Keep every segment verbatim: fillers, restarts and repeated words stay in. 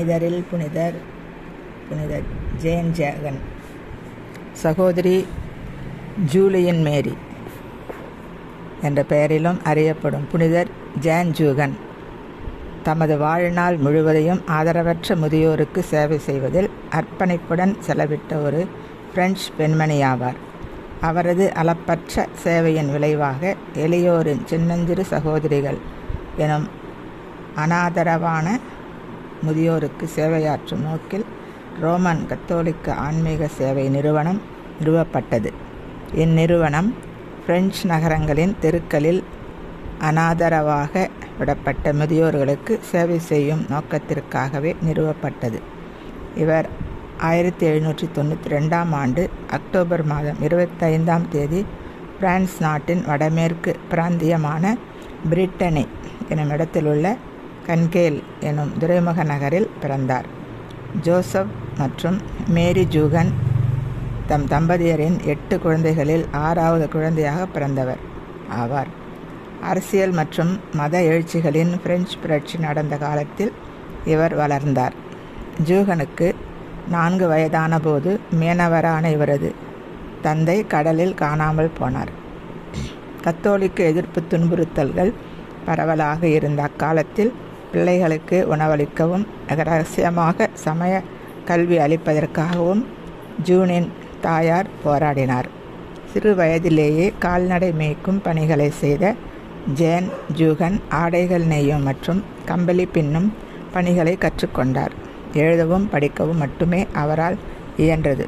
புனிதரில் புனிதர் புனித ஜேன் ஜேகன், சகோதரி ஜூலியன் மேரி என்ற பெயரிலும் அறியப்படும் புனிதர் ஜேன் ஜூகன் தமது வாழ்நாள் முழுவதையும் ஆதரவற்ற முதியோருக்கு சேவை செய்வதில் அர்ப்பணிப்புடன் செலவிட்ட ஒரு பிரெஞ்சு பெண்மணியாவார். அவரது அளப்பற்ற சேவையின் விளைவாக எளியோரின் சின்னஞ்சிறு சகோதரிகள் எனும் அனாதரவான முதியோருக்கு சேவையாற்றும் நோக்கில் ரோமன் கத்தோலிக்க ஆன்மீக சேவை நிறுவனம் நிறுவப்பட்டது. இந்நிறுவனம் பிரெஞ்சு நகரங்களின் தெருக்களில் அனாதரவாக விடப்பட்ட முதியோர்களுக்கு சேவை செய்யும் நோக்கத்திற்காகவே நிறுவப்பட்டது. இவர் ஆயிரத்தி எழுநூற்றி தொண்ணூற்றி ரெண்டாம் ஆண்டு அக்டோபர் மாதம் இருபத்தைந்தாம் தேதி பிரான்ஸ் நாட்டின் வடமேற்கு பிராந்தியமான பிரிட்டனி எனும் இடத்திலுள்ள கன்கேல் எனும் துறைமுக நகரில் பிறந்தார். ஜோசப் மற்றும் மேரி ஜூகன் தம் தம்பதியரின் எட்டு குழந்தைகளில் ஆறாவது குழந்தையாக பிறந்தவர் ஆவார். அரசியல் மற்றும் மத எழுச்சிகளின் பிரெஞ்சு புரட்சி நடந்த காலத்தில் இவர் வளர்ந்தார். ஜூகனுக்கு நான்கு வயதான போது மீனவரான இவரது தந்தை கடலில் காணாமல் போனார். கத்தோலிக்க எதிர்ப்பு துன்புறுத்தல்கள் பரவலாக இருந்த அக்காலத்தில் பிள்ளைகளுக்கு உணவளிக்கவும் ரகசியமாக சமய கல்வி அளிப்பதற்காகவும் ஜூனின் தாயார் போராடினார். சிறு வயதிலேயே கால்நடை மேய்க்கும் பணிகளை செய்த ஜேன் ஜூகன் ஆடைகள் நெய்யும் மற்றும் கம்பளி பின்னும் பணிகளை கற்றுக்கொண்டார். எழுதவும் படிக்கவும் மட்டுமே அவரால் இயன்றது.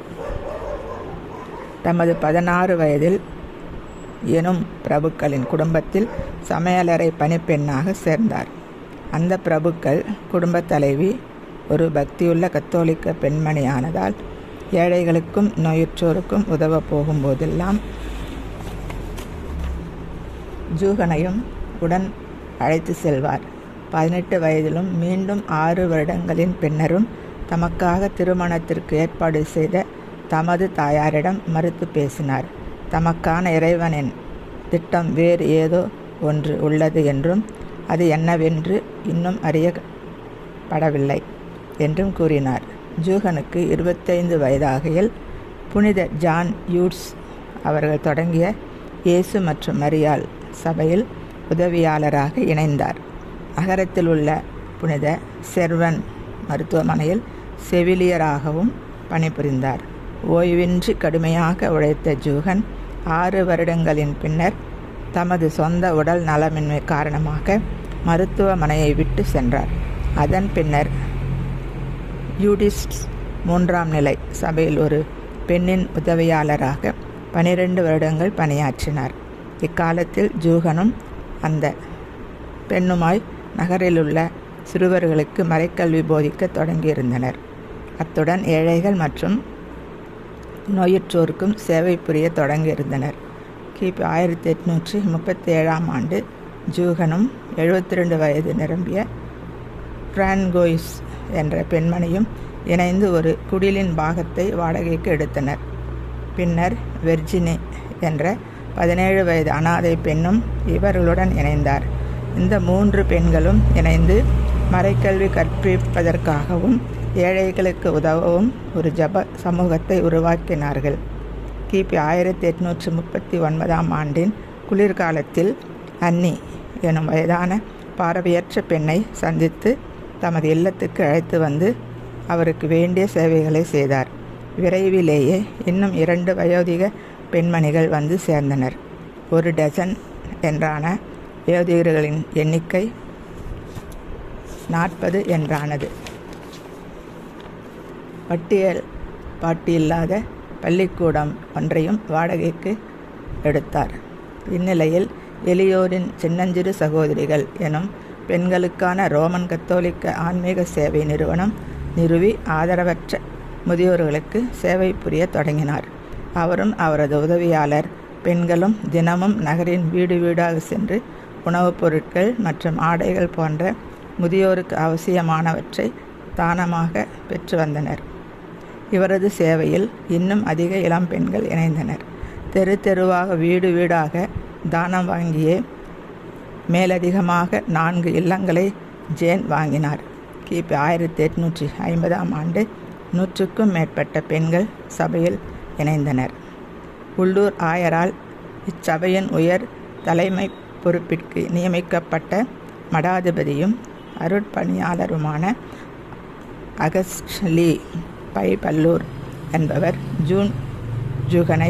தமது பதினாறு வயதில் எனும் பிரபுக்களின் குடும்பத்தில் சமையலறை பணிப்பெண்ணாக சேர்ந்தார். அந்த பிரபுக்கள் குடும்ப தலைவி ஒரு பக்தியுள்ள கத்தோலிக்க பெண்மணியானதால் ஏழைகளுக்கும் நோயுற்றோருக்கும் உதவ போகும்போதெல்லாம் ஜூகனையும் உடன் அழைத்து செல்வார். பதினெட்டு வயதிலும் மீண்டும் ஆறு வருடங்களின் பின்னரும் தமக்காக திருமணத்திற்கு ஏற்பாடு செய்த தமது தாயாரிடம் மறுத்து பேசினார். தமக்கான இறைவனின் திட்டம் வேறு ஏதோ ஒன்று உள்ளது என்றும் அது என்னவென்று இன்னும் அறியப்படவில்லை என்றும் கூறினார். ஜூகனுக்கு இருபத்தைந்து வயதாகையில் புனித ஜான் யூட்ஸ் அவர்கள் தொடங்கிய இயேசு மற்றும் மரியாள் சபையில் உதவியாளராக இணைந்தார். நகரத்தில் உள்ள புனித செர்வன் மருத்துவமனையில் செவிலியராகவும் பணிபுரிந்தார். ஓய்வின்றி கடுமையாக உழைத்த ஜூகன் ஆறு வருடங்களின் பின்னர் தமது சொந்த உடல் நலமின்மை காரணமாக மருத்துவமனையை விட்டு சென்றார். அதன் பின்னர் யூடிஸ்ட் மூன்றாம் நிலை சபையில் ஒரு பெண்ணின் உதவியாளராக பனிரெண்டு வருடங்கள் பணியாற்றினார். இக்காலத்தில் ஜூகனும் அந்த பெண்ணுமாய் நகரிலுள்ள சிறுவர்களுக்கு மறைக்கல்வி போதிக்க தொடங்கியிருந்தனர். அத்துடன் ஏழைகள் மற்றும் நோயுற்றோருக்கும் சேவை புரிய தொடங்கியிருந்தனர். கிபி ஆயிரத்தி எட்நூற்றி முப்பத்தி ஏழாம் ஆண்டு ஜூகனும் எழுபத்தி ரெண்டு வயது நிரம்பிய பிரான்கோயிஸ் என்ற பெண்மணியும் இணைந்து ஒரு குடிலின் பாகத்தை வாடகைக்கு எடுத்தனர். பின்னர் வெர்ஜினி என்ற பதினேழு வயது அனாதை பெண்ணும் இவர்களுடன் இணைந்தார். இந்த மூன்று பெண்களும் இணைந்து மறைக்கல்வி கற்பிப்பதற்காகவும் ஏழைகளுக்கு உதவவும் ஒரு ஜப சமூகத்தை உருவாக்கினார்கள். கிபி ஆயிரத்தி எட்நூற்றி முப்பத்தி ஒன்பதாம் ஆண்டின் குளிர்காலத்தில் அன்னி எனும் வயதான பார்வையற்ற பெண்ணை சந்தித்து தமது இல்லத்துக்கு அழைத்து வந்து அவருக்கு வேண்டிய சேவைகளை செய்தார். விரைவிலேயே இன்னும் இரண்டு வயோதிக பெண்மணிகள் வந்து சேர்ந்தனர். ஒரு டஜன் என்றான வயோதிகர்களின் எண்ணிக்கை நாற்பது என்றானது. பட்டியல் பாட்டியில்லாத பள்ளிக்கூடம் ஒன்றையும் வாடகைக்கு எடுத்தார். இந்நிலையில் எளியோரின் சின்னஞ்சிறு சகோதரிகள் எனும் பெண்களுக்கான ரோமன் கத்தோலிக்க ஆன்மீக சேவை நிறுவனம் நிறுவி ஆதரவற்ற முதியோர்களுக்கு சேவை புரிய தொடங்கினார். அவரும் அவரது உதவியாளர் பெண்களும் தினமும் நகரின் வீடு வீடாக சென்று உணவுப் பொருட்கள் மற்றும் ஆடைகள் போன்ற முதியோருக்கு அவசியமானவற்றை தானமாக பெற்று வந்தனர். இவரது சேவையில் இன்னும் அதிக இளம் பெண்கள் இணைந்தனர். தெரு தெருவாக வீடு வீடாக தானம் வாங்கியே மேலதிகமாக நான்கு இல்லங்களை ஜேன் வாங்கினார். கிபி ஆயிரத்தி எட்நூற்றி ஐம்பதாம் ஆண்டு நூற்றுக்கும் மேற்பட்ட பெண்கள் சபையில் இணைந்தனர். உள்ளூர் ஆயரால் இச்சபையின் உயர் தலைமை பொறுப்பிற்கு நியமிக்கப்பட்ட மடாதிபதியும் அருட்பணியாளருமான அகஸ்ட் லீ பைபல்லூர் என்பவர் ஜூன் ஜூகனை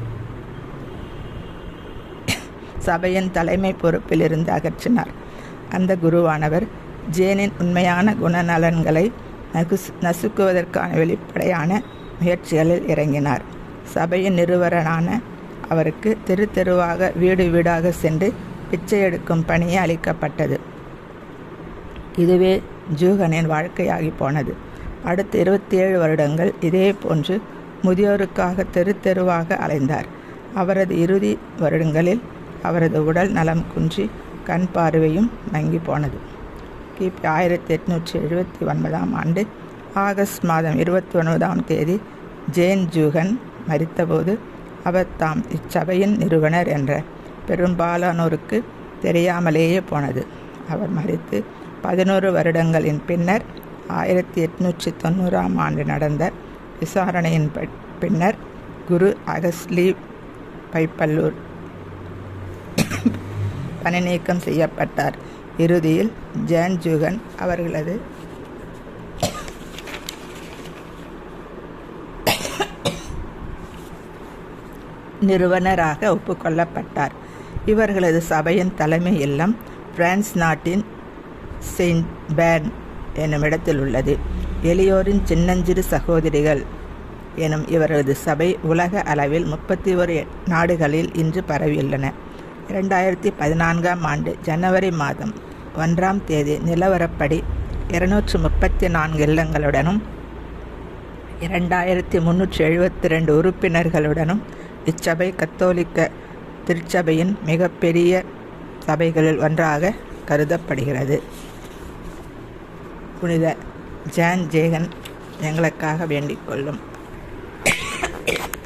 சபையின் தலைமை பொறுப்பிலிருந்து அகற்றினார். அந்த குருவானவர் ஜேனின் உண்மையான குணநலன்களை நகுஸ் நசுக்குவதற்கான வெளிப்படையான முயற்சிகளில் இறங்கினார். சபையின் நிறுவனரான அவருக்கு தெரு தெருவாக வீடு வீடாக சென்று பிச்சை எடுக்கும் பணியே அளிக்கப்பட்டது. இதுவே ஜூகனின் வாழ்க்கையாகி போனது. அடுத்த இருபத்தி ஏழு வருடங்கள் இதே போன்று முதியோருக்காக தெரு தெருவாக அலைந்தார். அவரது இறுதி வருடங்களில் அவரது உடல் நலம் குன்றி கண் பார்வையும் மங்கி போனது. கிபி ஆயிரத்தி எட்நூற்றி எழுபத்தி ஒன்பதாம் ஆண்டு ஆகஸ்ட் மாதம் இருபத்தி ஒன்பதாம் தேதி ஜேன் ஜூகன் மரித்தபோது அவர் தாம் இச்சபையின் நிறுவனர் என்ற பெரும்பாலானோருக்கு தெரியாமலேயே போனது. அவர் மரித்து பதினோரு வருடங்களின் பின்னர் ஆயிரத்தி எட்நூற்றி தொண்ணூறாம் ஆண்டு நடந்த விசாரணையின் பின்னர் குரு அகஸ்ட் லீ பைபல்லூர் பணி நீக்கம் செய்யப்பட்டார். இறுதியில் ஜேன் ஜூகன் அவர்களது நிறுவனராக ஒப்புக்கொள்ளப்பட்டார். இவர்களது சபையின் தலைமை இல்லம் பிரான்ஸ் நாட்டின் செயின்ட் பேர்ன் எனும் இடத்தில் உள்ளது. எளியோரின் சின்னஞ்சிறு சகோதரிகள் எனும் இவரது சபை உலக அளவில் முப்பத்தி ஒரு நாடுகளில் இன்று பரவியுள்ளன. இரண்டாயிரத்தி பதினான்காம் ஆண்டு ஜனவரி மாதம் ஒன்றாம் தேதி நிலவரப்படி இருநூற்று முப்பத்தி நான்கு இல்லங்களுடனும் இரண்டாயிரத்தி முன்னூற்றி எழுபத்தி ரெண்டு உறுப்பினர்களுடனும் இச்சபை கத்தோலிக்க திருச்சபையின் மிகப்பெரிய சபைகளில் ஒன்றாக கருதப்படுகிறது. புனித ஜான் ஜேகன் எங்களுக்காக வேண்டிக் கொள்ளும்.